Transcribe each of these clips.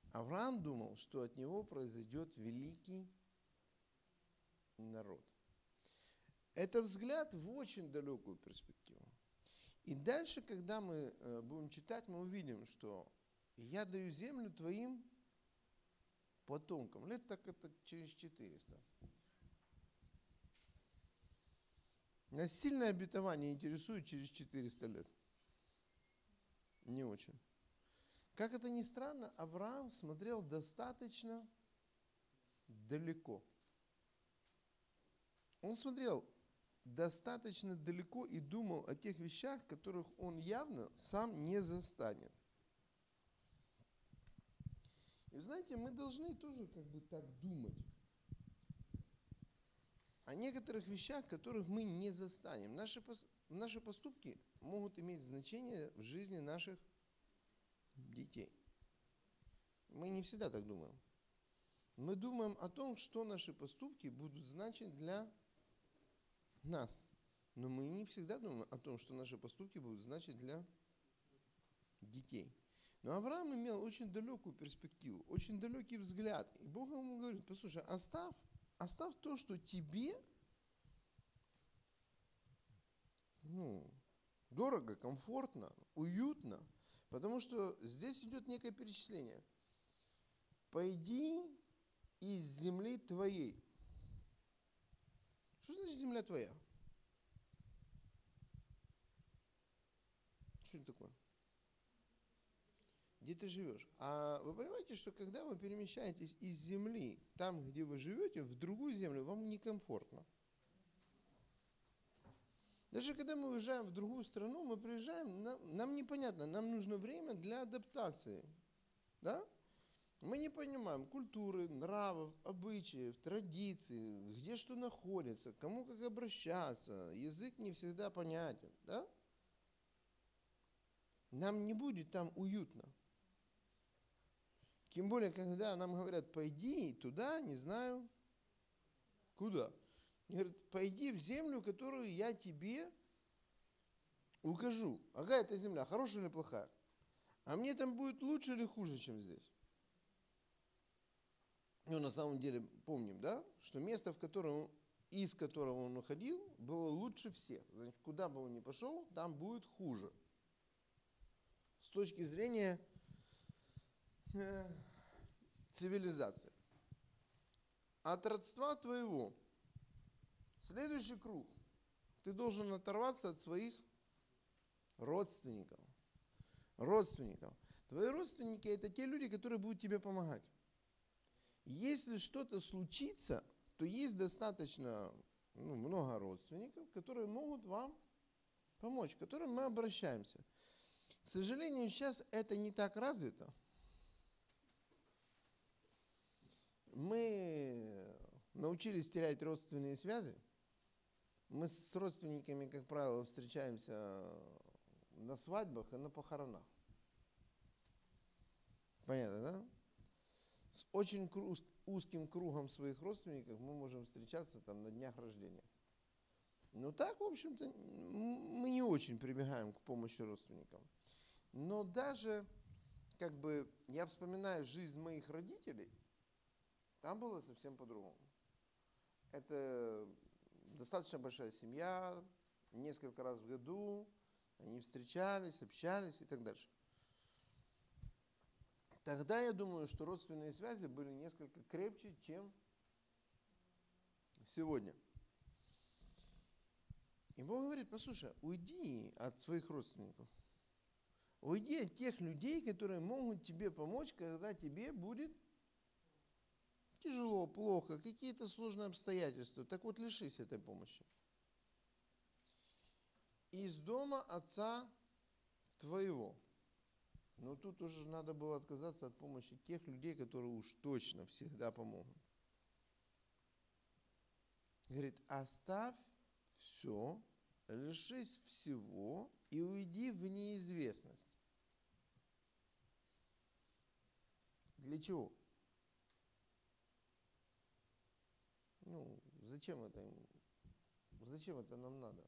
Авраам думал, что от него произойдет великий народ. Это взгляд в очень далекую перспективу. И дальше, когда мы будем читать, мы увидим, что я даю землю твоим потомкам. Лет так это через 400. Нас сильное обетование интересует через 400 лет. Не очень. Как это ни странно, Авраам смотрел достаточно далеко. Он смотрел достаточно далеко и думал о тех вещах, которых он явно сам не застанет. И знаете, мы должны тоже как бы так думать о некоторых вещах, которых мы не застанем. Наши поступки могут иметь значение в жизни наших детей. Мы не всегда так думаем. Мы думаем о том, что наши поступки будут значить для нас. Но мы не всегда думаем о том, что наши поступки будут значить для детей. Но Авраам имел очень далекую перспективу, очень далекий взгляд. И Бог ему говорит: послушай, оставь то, что тебе дорого, комфортно, уютно. Потому что здесь идет некое перечисление. Пойди из земли твоей. Что значит земля твоя? Что это такое? Где ты живешь? А вы понимаете, что когда вы перемещаетесь из земли, там, где вы живете, в другую землю, вам некомфортно. Даже когда мы уезжаем в другую страну, мы приезжаем, нам непонятно, нам нужно время для адаптации. Да? Мы не понимаем культуры, нравов, обычаев, традиций, где что находится, кому как обращаться, язык не всегда понятен. Да? Нам не будет там уютно. Тем более, когда нам говорят: пойди туда, не знаю куда. Они говорят: пойди в землю, которую я тебе укажу. Ага, эта земля хорошая или плохая? А мне там будет лучше или хуже, чем здесь? Ну, на самом деле, помним, да, что место, из которого он уходил, было лучше всех. Значит, куда бы он ни пошел, там будет хуже. С точки зрения цивилизации. От родства твоего. Следующий круг. Ты должен оторваться от своих родственников. Твои родственники — это те люди, которые будут тебе помогать. Если что-то случится, то есть достаточно много родственников, которые могут вам помочь, к которым мы обращаемся. К сожалению, сейчас это не так развито. Мы научились терять родственные связи. Мы с родственниками, как правило, встречаемся на свадьбах и на похоронах. Понятно, да? С очень узким кругом своих родственников мы можем встречаться там на днях рождения. Но так, в общем-то, мы не очень прибегаем к помощи родственникам. Но даже, я вспоминаю жизнь моих родителей, там было совсем по-другому. Это достаточно большая семья, несколько раз в году, они встречались, общались и так дальше. Тогда я думаю, что родственные связи были несколько крепче, чем сегодня. И Бог говорит: послушай, уйди от своих родственников. Уйди от тех людей, которые могут тебе помочь, когда тебе будет тяжело, плохо, какие-то сложные обстоятельства. Так вот, лишись этой помощи. Из дома отца твоего. Но тут уже надо было отказаться от помощи тех людей, которые уж точно всегда помогут. Говорит: оставь все, лишись всего и уйди в неизвестность. Для чего? Зачем это нам надо?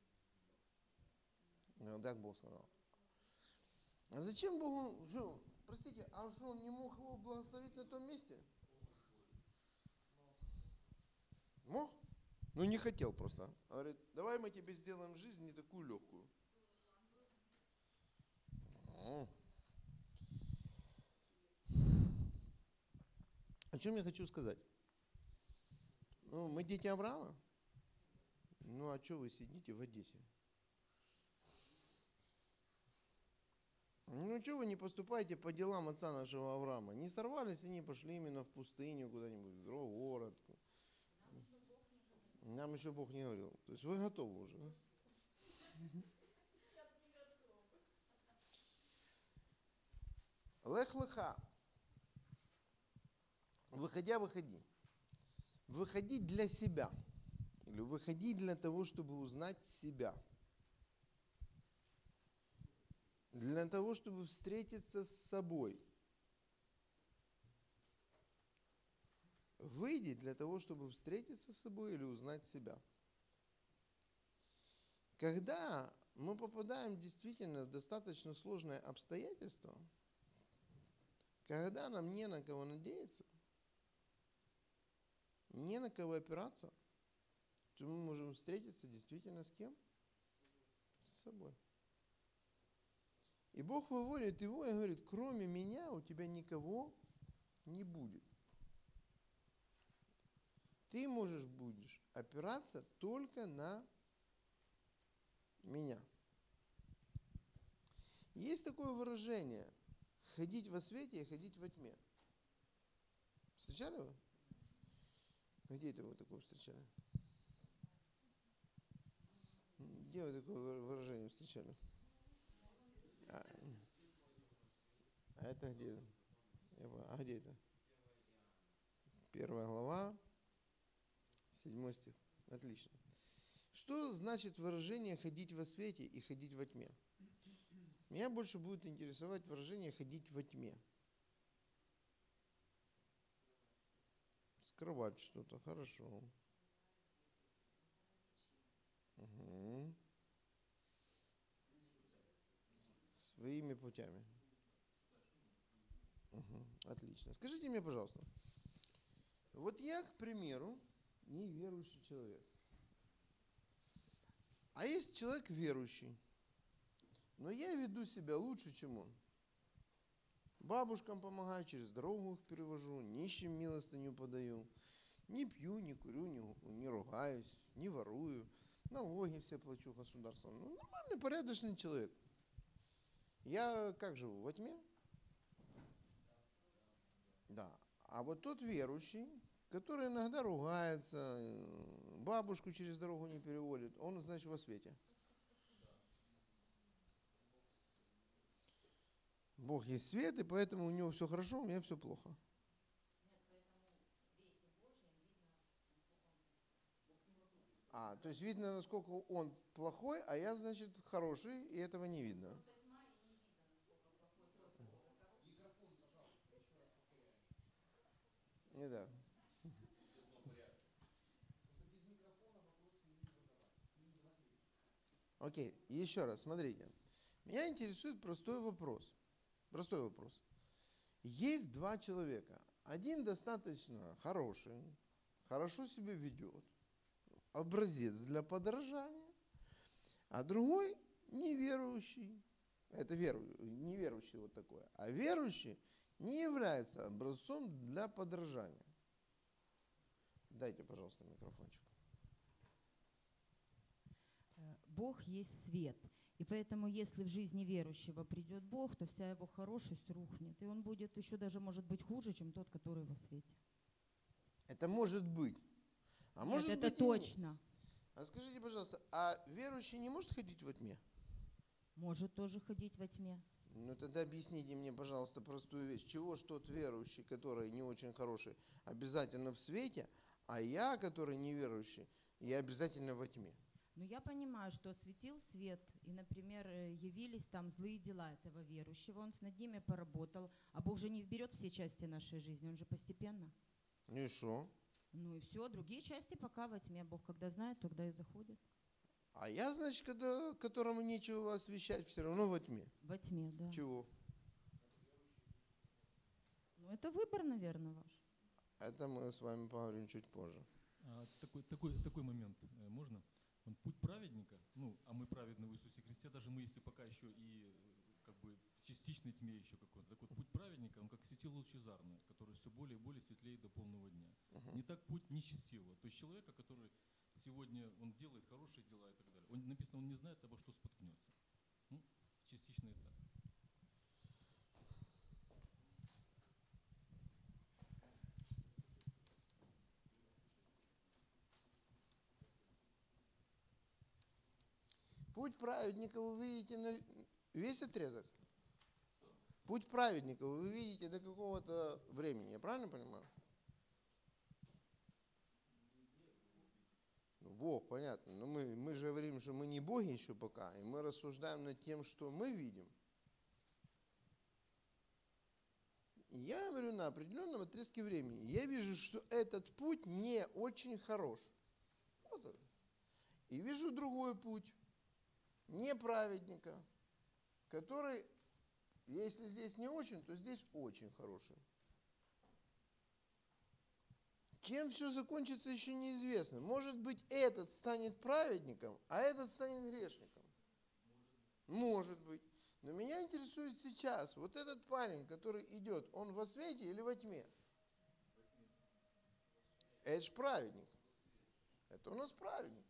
Так Бог сказал. А зачем Богу? Простите, а что, он не мог его благословить на том месте? Мог? Ну не хотел просто. Говорит, давай мы тебе сделаем жизнь не такую легкую. О чем я хочу сказать? Ну, мы дети Авраама. Ну, а что вы сидите в Одессе? Ну, что вы не поступаете по делам отца нашего Авраама? Не сорвались они, пошли именно в пустыню куда-нибудь, в другой город. Нам еще Бог не говорил. То есть вы готовы уже, да? Лех-леха. Выходи. Выходи для себя. Или выходи для того, чтобы узнать себя. Для того, чтобы встретиться с собой. Выйди для того, чтобы встретиться с собой или узнать себя. Когда мы попадаем действительно в достаточно сложное обстоятельство, когда нам не на кого надеяться, не на кого опираться, то мы можем встретиться действительно с кем? С собой. И Бог выводит его и говорит, кроме меня у тебя никого не будет. Ты будешь опираться только на меня. Есть такое выражение – ходить во свете и ходить во тьме. Встречали вы? Где это вы такое встречали? Где вы такое выражение встречали? А это где? А где это? 1 глава, 7 стих. Отлично. Что значит выражение «ходить во свете» и «ходить во тьме»? Меня больше будет интересовать выражение «ходить во тьме». Скрывать что-то, хорошо. Угу. Своими путями. Угу. Отлично. Скажите мне, пожалуйста, вот я, к примеру, неверующий человек. А есть человек верующий, но я веду себя лучше, чем он. Бабушкам помогаю, через дорогу их перевожу, нищим милостыню подаю. Не пью, не курю, не ругаюсь, не ворую. Налоги все плачу государству. Ну, нормальный, порядочный человек. Я как живу? Во тьме? Да. А вот тот верующий, который иногда ругается, бабушку через дорогу не переводит, он, значит, во свете. Бог есть свет, и поэтому у него все хорошо, у меня все плохо. То есть видно, насколько он плохой, а я, значит, хороший, и этого не видно. Не да. Окей, еще раз, смотрите. Меня интересует простой вопрос. Простой вопрос. Есть два человека. Один достаточно хороший, хорошо себя ведет, образец для подражания, а другой неверующий. Это неверующий вот такой. А верующий не является образцом для подражания. Дайте, пожалуйста, микрофончик. Бог есть свет. И поэтому, если в жизни верующего придет Бог, то вся его хорошесть рухнет. И он будет еще даже, может быть, хуже, чем тот, который во свете. Это может быть. А Нет, может это быть точно. А скажите, пожалуйста, а верующий не может ходить во тьме? Может тоже ходить во тьме. Ну тогда объясните мне, пожалуйста, простую вещь. Чего ж тот верующий, который не очень хороший, обязательно в свете, а я, который неверующий, я обязательно во тьме? Но я понимаю, что осветил свет, и, например, явились там злые дела этого верующего, он над ними поработал, а Бог же не берет все части нашей жизни, он же постепенно. Ну и что? Ну и все, другие части пока во тьме. Бог когда знает, тогда и заходит. А я, значит, которому нечего освещать, все равно во тьме. Во тьме, да. Чего? Это выбор, наверное, ваш. Это мы с вами поговорим чуть позже. Такой момент можно? Путь праведника, а мы праведны в Иисусе Христе, даже мы, если пока еще и как бы в частичной тьме еще какой-то. Так вот, путь праведника, он как светило лучезарное, которое все более и более светлеет до полного дня. Не так путь нечестивого. То есть человека, который сегодня, он делает хорошие дела и так далее. Написано, он не знает, обо что споткнется. Частичный этап. Путь праведника вы видите на весь отрезок. Путь праведника вы видите до какого-то времени, я правильно понимаю? Бог, понятно. Но мы же говорим, что мы не боги еще пока, и мы рассуждаем над тем, что мы видим. Я говорю на определенном отрезке времени. Я вижу, что этот путь не очень хорош. Вот это. И вижу другой путь, не праведника, который, если здесь не очень, то здесь очень хороший. Чем все закончится, еще неизвестно. Может быть, этот станет праведником, а этот станет грешником. Может быть. Но меня интересует сейчас, вот этот парень, который идет, он во свете или во тьме? Это же праведник. Это у нас праведник.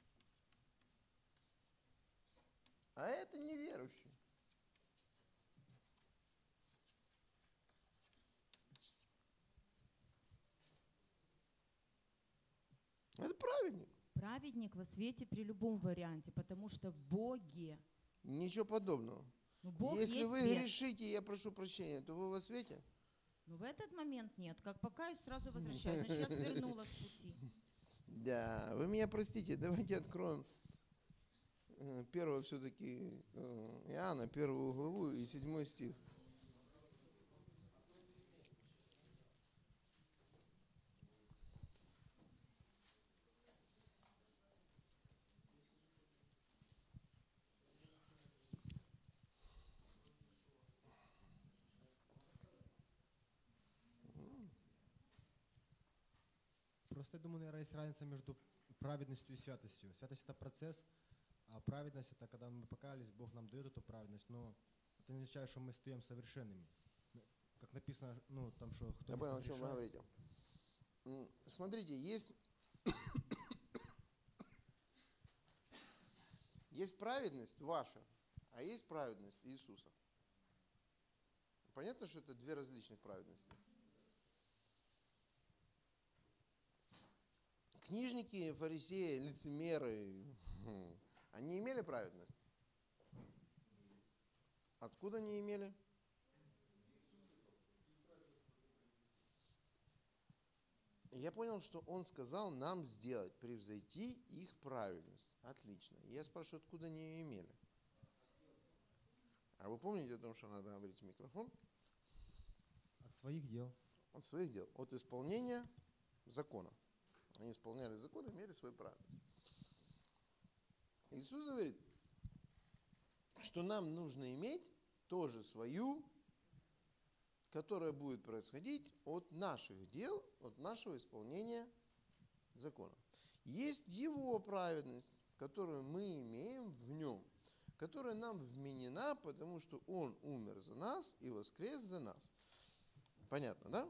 А это неверующий. Это праведник. Праведник во свете при любом варианте, потому что в Боге. Ничего подобного. Бог Если есть вы свет. грешите, я прошу прощения, то вы во свете? В этот момент нет. Как покаюсь, сразу возвращаюсь. Значит, я свернула с пути. Да, вы меня простите, давайте откроем первое все-таки Иоанна, 1 главу и 7 стих. Просто я думаю, наверное, есть разница между праведностью и святостью. Святость – это процесс, а праведность – это когда мы покаялись, Бог нам дает эту праведность, но это не означает, что мы стаем совершенными. Как написано, там, что кто Я не понял, о чем вы согрешает. говорите. Смотрите, есть праведность ваша, а есть праведность Иисуса. Понятно, что это две различных праведности. Книжники, фарисеи, лицемеры, они имели праведность? Откуда они имели? Я понял, что он сказал нам сделать, превзойти их праведность. Отлично. Я спрашиваю, откуда они ее имели? А вы помните о том, что надо говорить в микрофон? От своих дел. От своих дел. От исполнения закона. Они исполняли закон, имели свою праведность. Иисус говорит, что нам нужно иметь тоже свою, которая будет происходить от наших дел, от нашего исполнения закона. Есть Его праведность, которую мы имеем в Нем, которая нам вменена, потому что Он умер за нас и воскрес за нас. Понятно, да?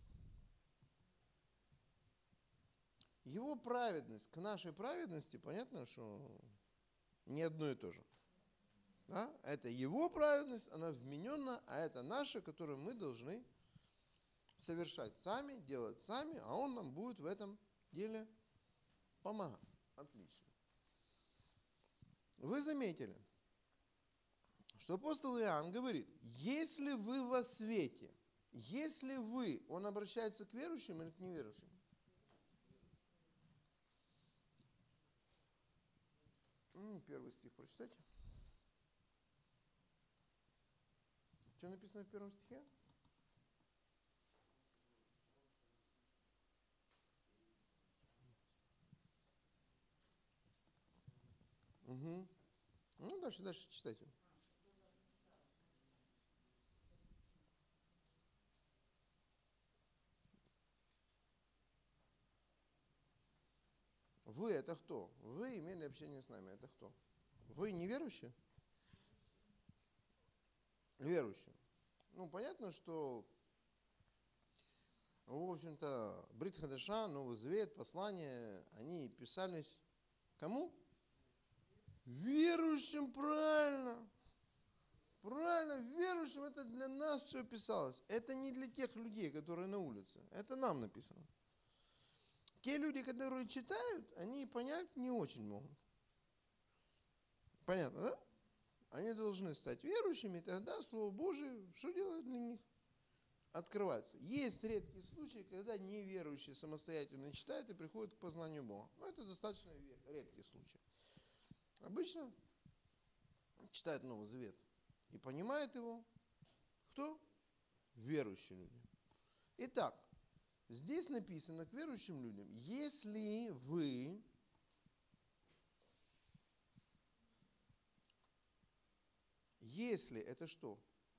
Его праведность к нашей праведности, понятно, что не одно и то же. Да? Это его праведность, она вменена, а это наша, которую мы должны совершать сами, делать сами, а он нам будет в этом деле помогать. Отлично. Вы заметили, что апостол Иоанн говорит, если вы во свете, если вы, он обращается к верующим или к неверующим? Первый стих прочитайте. Что написано в первом стихе? Угу. Ну, дальше читайте. Вы это кто? Вы имели общение с нами, это кто? Вы неверующие? Верующие. Ну, понятно, что, в общем-то, Брит Хадаша, Новый Завет, послания, они писались кому? Верующим, правильно. Правильно, верующим это для нас все писалось. Это не для тех людей, которые на улице. Это нам написано. Те люди, которые читают, они понять не очень могут. Понятно, да? Они должны стать верующими, и тогда Слово Божие, что делает для них? Открывается. Есть редкие случаи, когда неверующие самостоятельно читают и приходят к познанию Бога. Но это достаточно редкий случай. Обычно читают Новый Завет и понимают его. Кто? Верующие люди. Итак, здесь написано к верующим людям, если вы это что?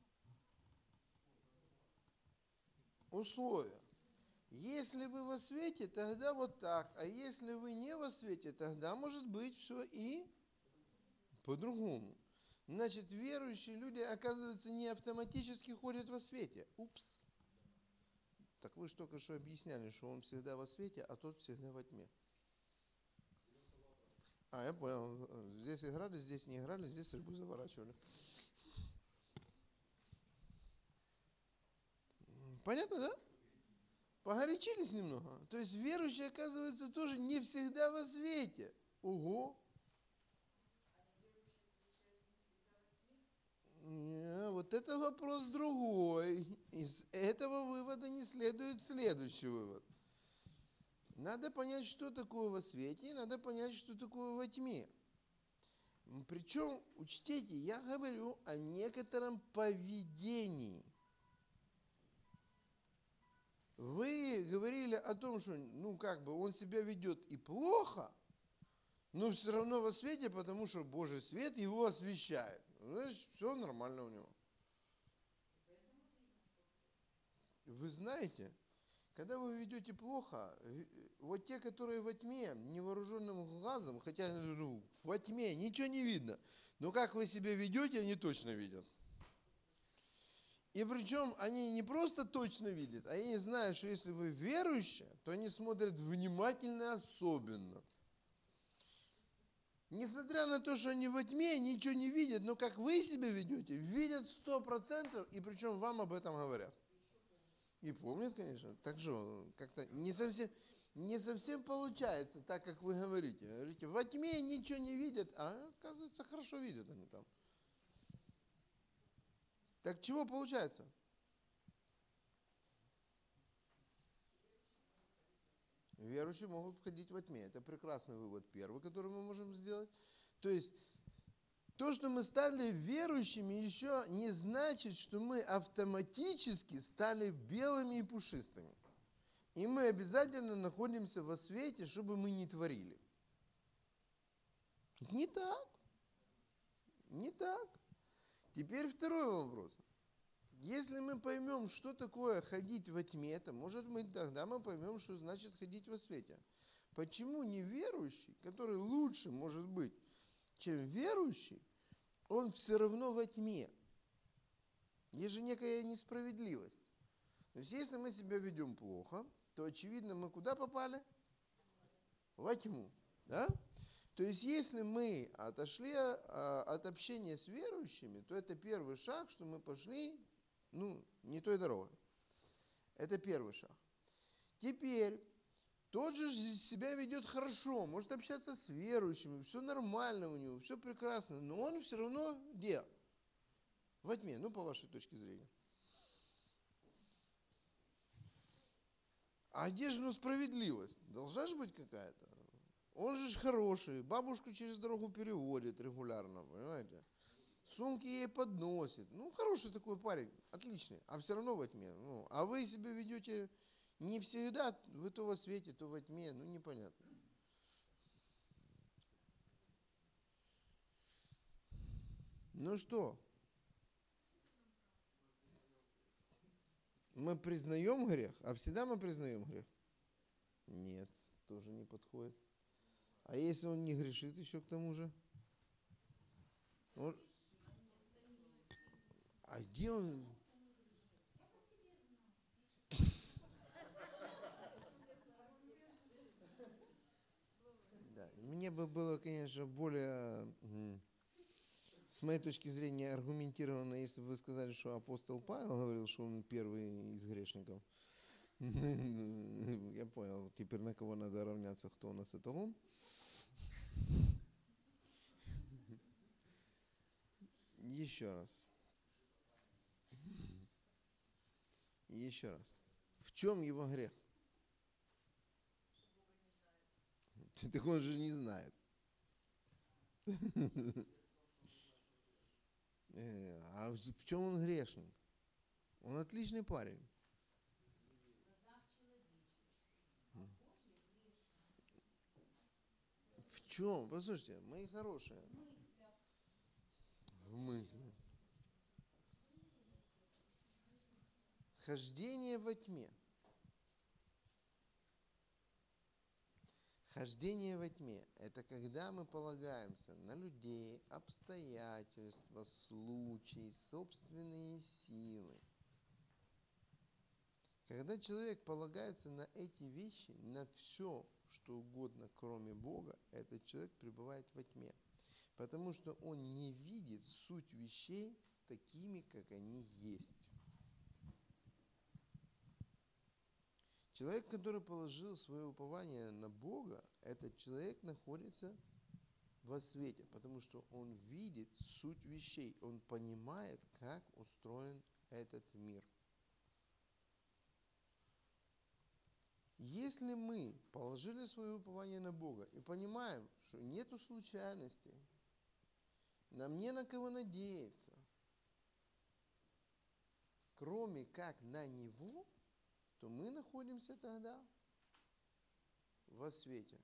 Условия. Если вы во свете, тогда вот так. А если вы не во свете, тогда может быть все и по-другому. Значит, верующие люди, оказывается, не автоматически ходят во свете. Упс. Так вы же только что объясняли, что он всегда во свете, а тот всегда во тьме. Я понял. Здесь играли, здесь не играли, здесь рыбу заворачивали. Понятно, да? Погорячились немного. То есть верующие, оказывается, тоже не всегда во свете. Ого. Вот это вопрос другой. Из этого вывода не следует следующий вывод. Надо понять, что такое во свете, и надо понять, что такое во тьме. Причем, учтите, я говорю о некотором поведении. Вы говорили о том, что, он себя ведет и плохо, но все равно во свете, потому что Божий свет его освещает. Значит, все нормально у него. Вы знаете, когда вы ведете плохо, вот те, которые во тьме, невооруженным глазом, хотя во тьме ничего не видно, но как вы себя ведете, они точно видят. И причем они не просто точно видят, а они знают, что если вы верующие, то они смотрят внимательно особенно. Несмотря на то, что они во тьме, ничего не видят, но как вы себя ведете, видят 100%, и причем вам об этом говорят. И помнят, конечно. Так что, как-то не совсем получается так, как вы говорите. Говорите, во тьме ничего не видят, а оказывается, хорошо видят они там. Так чего получается? Верующие могут ходить во тьме. Это прекрасный вывод первый, который мы можем сделать. То есть, то, что мы стали верующими, еще не значит, что мы автоматически стали белыми и пушистыми. И мы обязательно находимся во свете, чтобы мы не творили. Не так. Не так. Теперь второй вопрос. Если мы поймем, что такое ходить во тьме, то, может быть, тогда мы поймем, что значит ходить во свете. Почему неверующий, который лучше, может быть, чем верующий, он все равно во тьме? Есть же некая несправедливость. То есть, если мы себя ведем плохо, то, очевидно, мы куда попали? Во тьму. Да? То есть, если мы отошли от общения с верующими, то это первый шаг, что мы пошли, не той дорогой. Это первый шаг. Теперь, тот же себя ведет хорошо, может общаться с верующими, все нормально у него, все прекрасно, но он все равно где? Во тьме, по вашей точке зрения. А где же справедливость? Должна же быть какая-то. Он же хороший, бабушку через дорогу переводит регулярно, понимаете? Сумки ей подносит. Хороший такой парень, отличный, а все равно во тьме. А вы себя ведете не всегда, вы то во свете, то во тьме, непонятно. Что? Мы признаем грех, а всегда мы признаем грех? Нет, тоже не подходит. А если он не грешит еще к тому же? А где он? Да. Мне бы было, конечно, более, с моей точки зрения, аргументированно, если бы вы сказали, что апостол Павел говорил, что он первый из грешников. Я понял, теперь на кого надо равняться, кто у нас эталон. Еще раз. Еще раз. В чем его грех? Так он же не знает. А в чем он грешник? Он отличный парень. В чем? Послушайте, мои хорошие. В мысли. Хождение во тьме. Хождение во тьме – это когда мы полагаемся на людей, обстоятельства, случаи, собственные силы. Когда человек полагается на эти вещи, на все, что угодно, кроме Бога, этот человек пребывает во тьме. Потому что он не видит суть вещей такими, как они есть. Человек, который положил свое упование на Бога, этот человек находится во свете, потому что он видит суть вещей, он понимает, как устроен этот мир. Если мы положили свое упование на Бога и понимаем, что нету случайностей, нам не на кого надеяться, кроме как на Него, то мы находимся тогда во свете.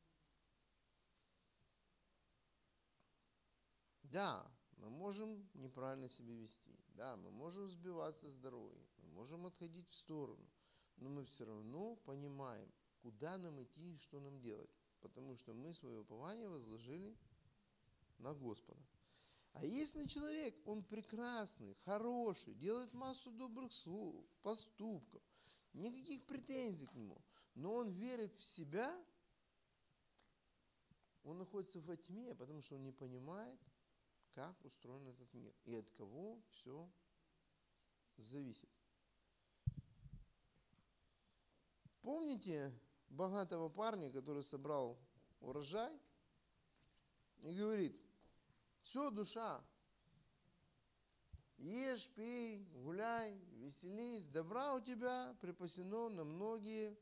Да, мы можем неправильно себя вести, да, мы можем сбиваться с дороги, мы можем отходить в сторону, но мы все равно понимаем, куда нам идти и что нам делать, потому что мы свое упование возложили на Господа. А если человек, он прекрасный, хороший, делает массу добрых слов, поступков, никаких претензий к нему, но он верит в себя, он находится во тьме, потому что он не понимает, как устроен этот мир и от кого все зависит. Помните богатого парня, который собрал урожай и говорит: все, душа, ешь, пей, гуляй, веселись, добра у тебя припасено на многие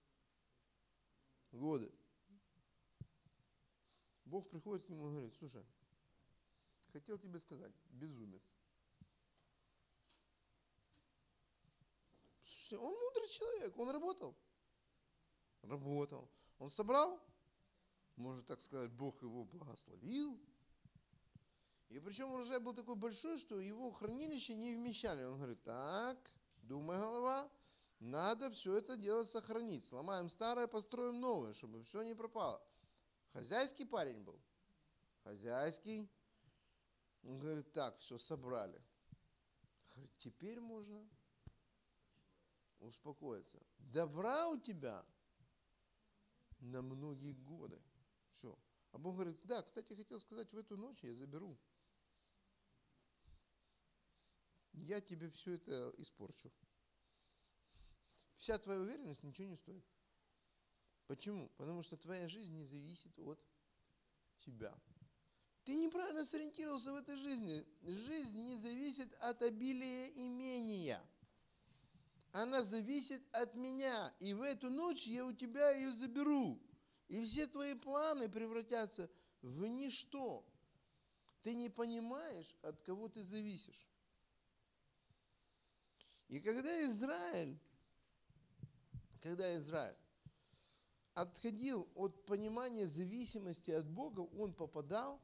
годы. Бог приходит к нему и говорит: слушай, хотел тебе сказать, безумец. Слушайте, он мудрый человек, он работал. Работал. Он собрал, можно так сказать, Бог его благословил. И причем урожай был такой большой, что его хранилище не вмещали. Он говорит: так, думай, голова, надо все это дело сохранить. Сломаем старое, построим новое, чтобы все не пропало. Хозяйский парень был. Хозяйский. Он говорит: так, все собрали. Говорит: теперь можно успокоиться. Добра у тебя на многие годы. Все. А Бог говорит: да, кстати, хотел сказать, в эту ночь я заберу. Я тебе все это испорчу. Вся твоя уверенность ничего не стоит. Почему? Потому что твоя жизнь не зависит от тебя. Ты неправильно сориентировался в этой жизни. Жизнь не зависит от обилия имения. Она зависит от меня. И в эту ночь я у тебя ее заберу. И все твои планы превратятся в ничто. Ты не понимаешь, от кого ты зависишь. И когда Израиль отходил от понимания зависимости от Бога, он попадал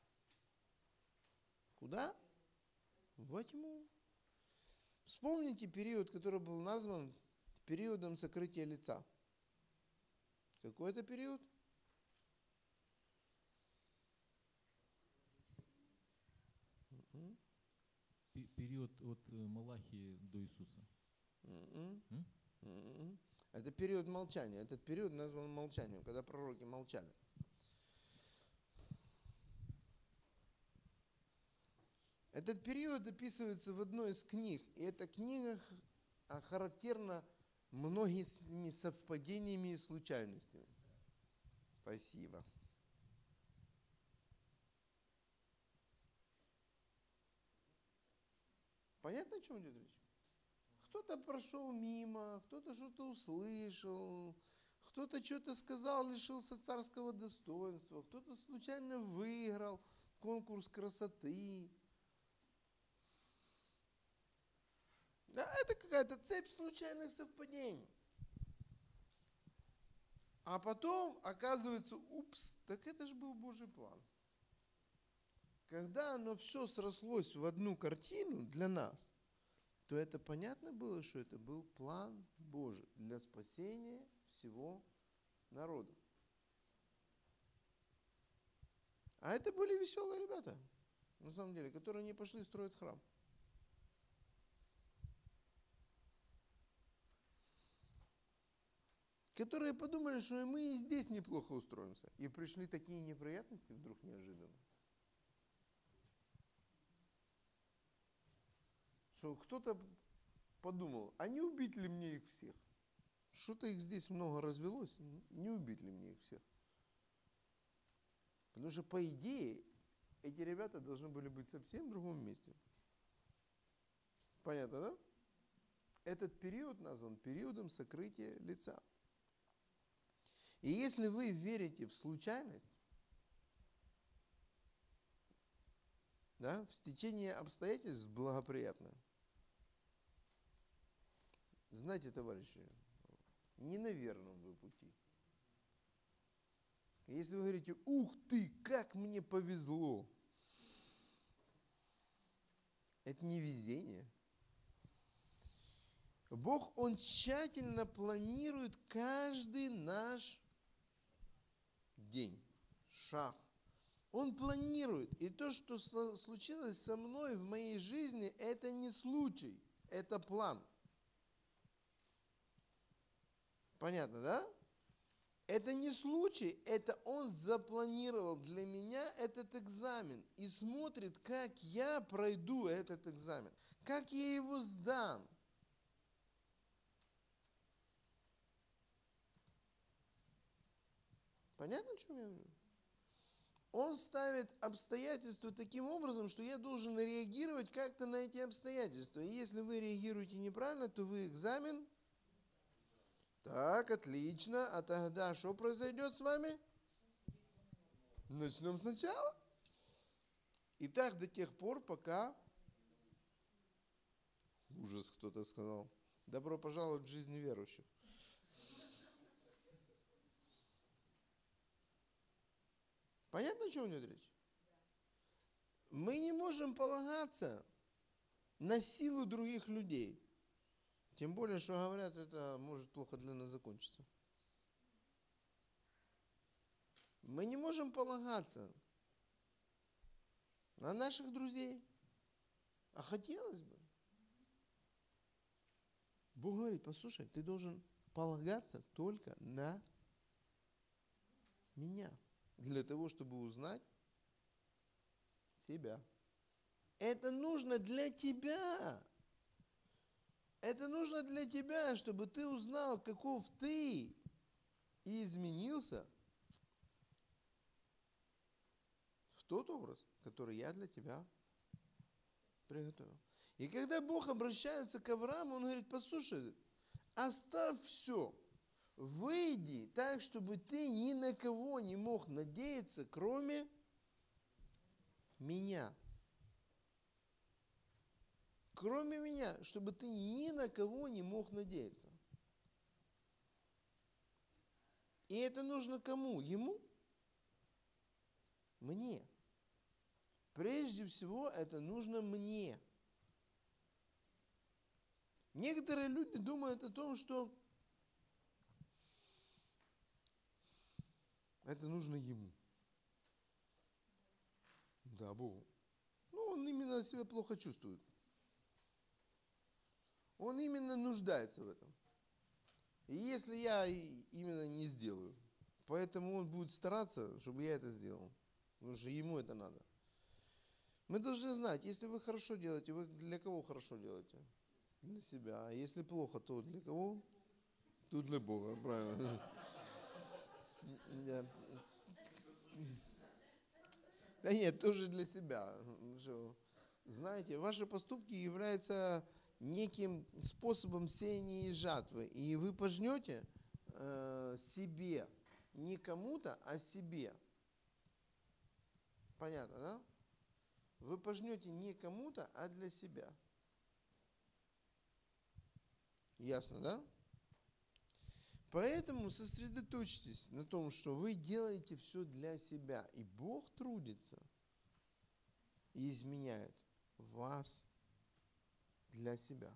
куда? Во тьму. Вспомните период, который был назван периодом сокрытия лица. Какой это период? период от Малахии до Иисуса. М-м. М? М-м. Это период молчания. Этот период назван молчанием, когда пророки молчали. Этот период описывается в одной из книг, и эта книга характерна многими совпадениями и случайностями. Спасибо. Понятно, о чем идет речь? Кто-то прошел мимо, кто-то что-то услышал, кто-то что-то сказал, лишился царского достоинства, кто-то случайно выиграл конкурс красоты. Да, это какая-то цепь случайных совпадений. А потом оказывается, упс, так это же был Божий план. Когда оно все срослось в одну картину для нас, то это понятно было, что это был план Божий для спасения всего народа. А это были веселые ребята, на самом деле, которые не пошли строить храм. Которые подумали, что и мы и здесь неплохо устроимся. И пришли такие неприятности вдруг неожиданно. Что кто-то подумал, а не убить ли мне их всех? Что-то их здесь много развелось, не убить ли мне их всех? Потому что, по идее, эти ребята должны были быть совсем в другом месте. Понятно, да? Этот период назван периодом сокрытия лица. И если вы верите в случайность, да, в стечение обстоятельств благоприятное, знаете, товарищи, не на верном вы пути. Если вы говорите, ух ты, как мне повезло, это не везение. Бог, Он тщательно планирует каждый наш день, шаг. Он планирует. И то, что случилось со мной в моей жизни, это не случай, это план. Понятно, да? Это не случай, это Он запланировал для меня этот экзамен и смотрит, как я пройду этот экзамен, как я его сдам. Понятно, о чем я говорю? Он ставит обстоятельства таким образом, что я должен реагировать как-то на эти обстоятельства. И если вы реагируете неправильно, то вы экзамен. Так, отлично. А тогда что произойдет с вами? Начнем сначала. И так до тех пор, пока... Ужас, кто-то сказал. Добро пожаловать в жизнь верующих. Понятно, о чем идет речь? Мы не можем полагаться на силу других людей. Тем более, что говорят, это может плохо для нас закончиться. Мы не можем полагаться на наших друзей. А хотелось бы. Бог говорит, послушай, ты должен полагаться только на меня. Для того, чтобы узнать себя. Это нужно для тебя. Это нужно для тебя, чтобы ты узнал, каков ты, и изменился в тот образ, который я для тебя приготовил. И когда Бог обращается к Аврааму, Он говорит, послушай, оставь все, выйди так, чтобы ты ни на кого не мог надеяться, кроме меня. Кроме меня, чтобы ты ни на кого не мог надеяться. И это нужно кому? Ему? Мне. Прежде всего, это нужно мне. Некоторые люди думают о том, что это нужно ему. Да, Богу. Ну, он именно себя плохо чувствует. Он именно нуждается в этом. И если я именно не сделаю, поэтому он будет стараться, чтобы я это сделал. Потому что ему это надо. Мы должны знать, если вы хорошо делаете, вы для кого хорошо делаете? Для себя. А если плохо, то для кого? То для Бога, правильно. Да нет, тоже для себя. Знаете, ваши поступки являются неким способом сеяния и жатвы. И вы пожнете себе, не кому-то, а себе. Понятно, да? Вы пожнете не кому-то, а для себя. Ясно, да? Поэтому сосредоточьтесь на том, что вы делаете все для себя. И Бог трудится и изменяет вас для себя.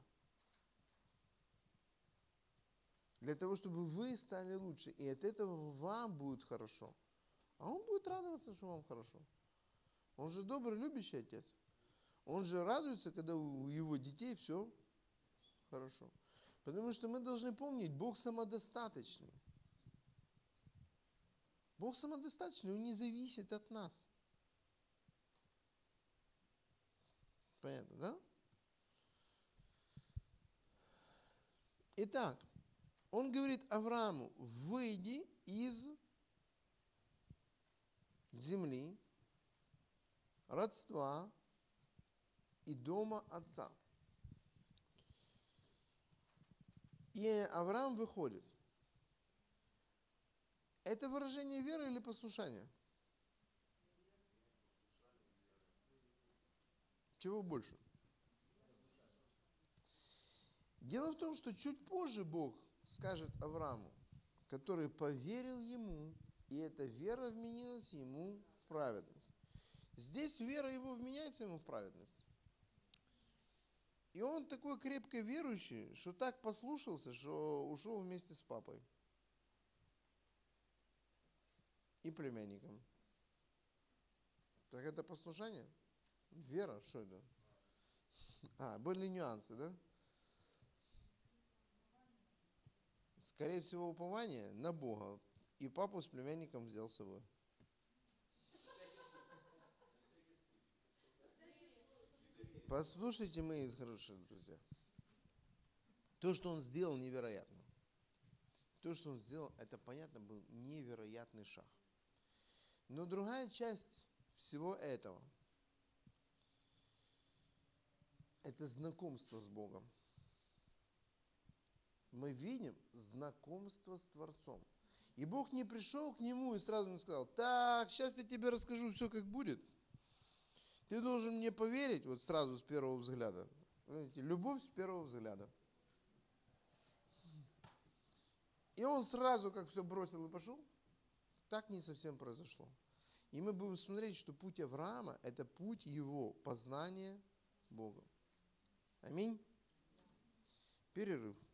Для того, чтобы вы стали лучше. И от этого вам будет хорошо. А Он будет радоваться, что вам хорошо. Он же добрый, любящий отец. Он же радуется, когда у его детей все хорошо. Потому что мы должны помнить, Бог самодостаточный. Бог самодостаточный, Он не зависит от нас. Понятно, да? Итак, Он говорит Аврааму: выйди из земли, родства и дома отца. И Авраам выходит. Это выражение веры или послушания? Чего больше? Дело в том, что чуть позже Бог скажет Аврааму, который поверил ему, и эта вера вменилась ему в праведность. Здесь вера его вменяется ему в праведность. И он такой крепко верующий, что так послушался, что ушел вместе с папой и племянником. Так это послушание? Вера, что это? Были нюансы, да? Скорее всего, упование на Бога. И папу с племянником взял с собой. Послушайте, мои хорошие друзья. То, что он сделал, невероятно. То, что он сделал, это, понятно, был невероятный шаг. Но другая часть всего этого – это знакомство с Богом. Мы видим знакомство с Творцом. И Бог не пришел к нему и сразу не сказал: так, сейчас я тебе расскажу все, как будет. Ты должен мне поверить вот сразу с первого взгляда. Знаете, любовь с первого взгляда. И он сразу как все бросил и пошел. Так не совсем произошло. И мы будем смотреть, что путь Авраама – это путь его познания Бога. Аминь. Перерыв.